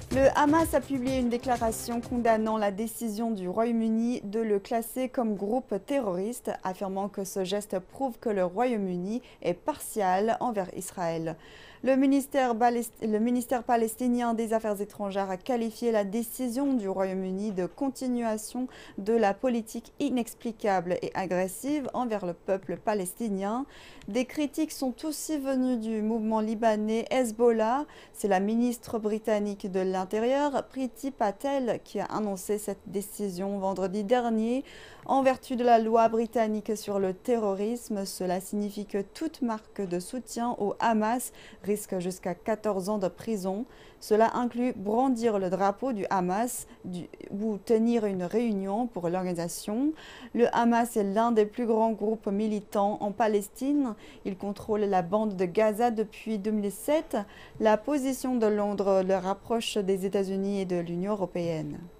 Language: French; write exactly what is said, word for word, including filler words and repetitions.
Le Hamas a publié une déclaration condamnant la décision du Royaume-Uni de le classer comme groupe terroriste, affirmant que ce geste prouve que le Royaume-Uni est partial envers Israël. Le ministère, le ministère palestinien des Affaires étrangères a qualifié la décision du Royaume-Uni de continuation de la politique inexplicable et agressive envers le peuple palestinien. Des critiques sont aussi venues du mouvement libanais Hezbollah. C'est la ministre britannique de l'Intérieur, Priti Patel, qui a annoncé cette décision vendredi dernier. En vertu de la loi britannique sur le terrorisme, cela signifie que toute marque de soutien au Hamas risque jusqu'à quatorze ans de prison. Cela inclut brandir le drapeau du Hamas du, ou tenir une réunion pour l'organisation. Le Hamas est l'un des plus grands groupes militants en Palestine. Il contrôle la bande de Gaza depuis deux mille sept. La position de Londres le rapproche des États-Unis et de l'Union européenne.